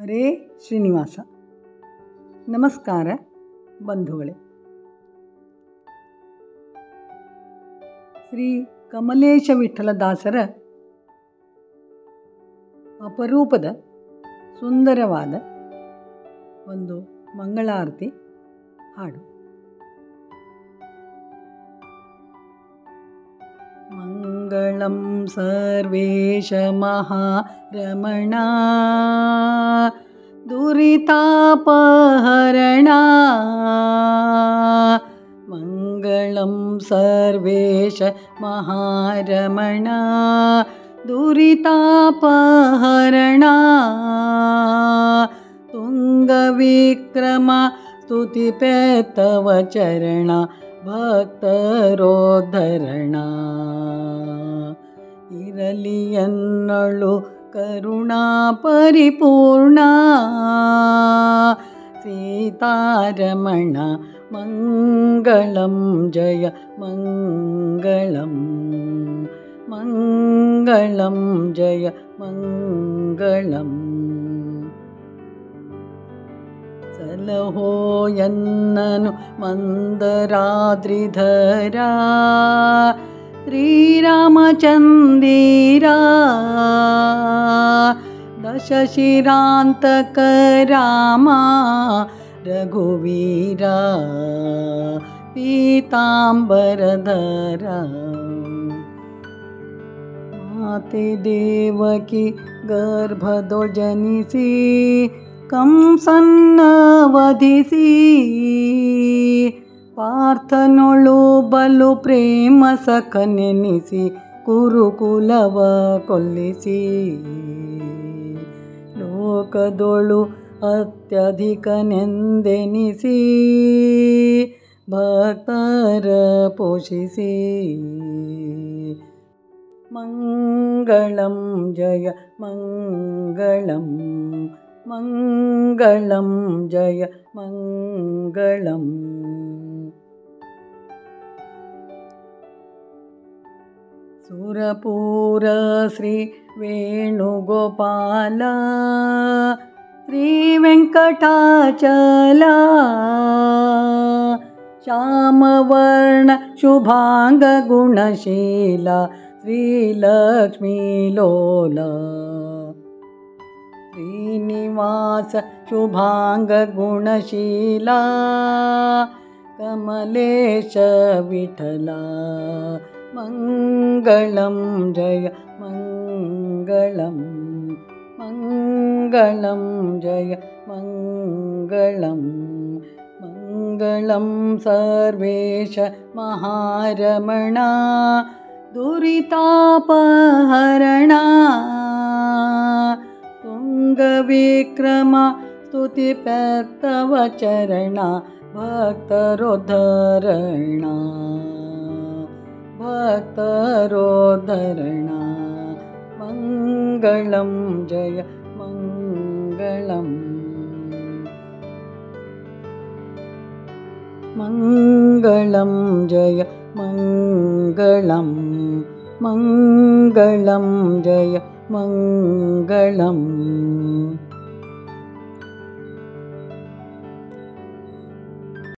ಹರೇ ಶ್ರೀನಿವಾಸ. ನಮಸ್ಕಾರ ಬಂಧುಗಳೇ. ಶ್ರೀ ಕಮಲೇಶ ವಿಠಲದಾಸರ ಅಪರೂಪದ ಸುಂದರವಾದ ಒಂದು ಮಂಗಳಾರತಿ ಹಾಡು. ಮಂಗಳಂ ಸರ್ವೇಶ ಮಹಾರಮಣ ದುರಿತಾಪಹರಣ. ಮಂಗಳಂ ಸರ್ವೇಶ ಮಹಾರಮಣ ದುರಿತಾಪಹರಣ. ತುಂಗವಿಕ್ರಮ ಸ್ತುತಿಪೇತವ ಚರಣ ಭಕ್ತರೋದ್ಧರಣ. ಇರಲಿ ಎನ್ನಳು ಕರುಣಾ ಪರಿಪೂರ್ಣ. ಸೀತಾರಮಣ ಮಂಗಳಂ ಜಯ ಮಂಗಳಂ. ಮಂಗಳಂ ಜಯ ಮಂಗಳಂ. ಸಲಹೋ ಎನ್ನನು ಮಂದರಾದ್ರಿಧರ ಶ್ರೀರಾಮಚಂದೀರ. ದಶಶಿರಾಂತಕ ರಾಮ ರಘುವೀರ ಪೀತಾಂಬರಧರ. ಮಾತೆ ದೇವಕಿ ಗರ್ಭದೊ ಜನಿಸಿ ಕಂಸನ್ನ ವಧಿಸಿ. ಪಾರ್ಥನೊಳು ಬಲು ಪ್ರೇಮ ಸಖನೆನಿಸಿ ಕುರುಕುಲವ ಕೊಲ್ಲಿಸಿ. ಲೋಕದೊಳು ಅತ್ಯಧಿಕನೆಂದೆನಿಸಿ ಭಕ್ತರ ಪೋಷಿಸಿ. ಮಂಗಳಂ ಜಯ ಮಂಗಳಂ. ಮಂಗಳಂ ಜಯ ಮಂಗಳಂ. ಸುರಪೂರ ಶ್ರೀ ವೇಣುಗೋಪಾಲ ಶ್ರೀ ವೆಂಕಟಾಚಲ. ಶ್ಯಾಮವರ್ಣ ಶುಭಾಂಗ ಗುಣಶೀಲ ಶ್ರೀಲಕ್ಷ್ಮೀ ಲೋಲ. ಶ್ರೀನಿವಾಸ ಶುಭಾಂಗ ಗುಣಶೀಲ ಕಮಲೇಶ ವಿಠಲ. ಮಂಗಳಂ ಜಯ ಮಂಗಳಂ. ಮಂಗಳಂ ಜಯ ಮಂಗಳಂ. ಮಂಗಳಂ ಸರ್ವೇಶ ಮಹಾರಮಣ ದುರಿತಾಪಹರಣ. ತುಂಗವಿಕ್ರಮ ಸ್ತುತಿಪೇತವ ಚರಣ ಭಕ್ತರೋದ್ಧರಣ. ಭಕ್ತರೋದ್ಧರಣ. ಮಂಗಳಂ ಜಯ ಮಂಗಳಂ. ಮಂಗಳಂ ಜಯ ಮಂಗಳಂ. ಮಂಗಳಂ ಜಯ ಮಂಗಳಂ.